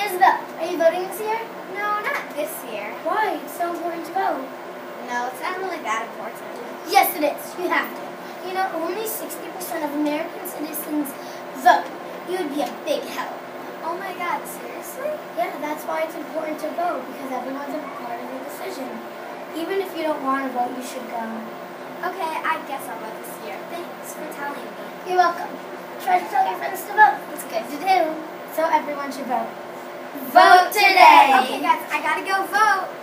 Isabel, are you voting this year? No, not this year. Why? It's so important to vote. No, it's not really that important. Yes, it is. You have to. You know, only 60% of American citizens vote. You would be a big help. Oh my God, seriously? Yeah, that's why it's important to vote, because everyone's a part of the decision. Even if you don't want to vote, you should go. Okay, I guess I'll vote this year. Thanks for telling me. You're welcome. Try to tell your friends to vote. It's good to do. So everyone should vote. Vote today! Okay guys, I gotta go vote.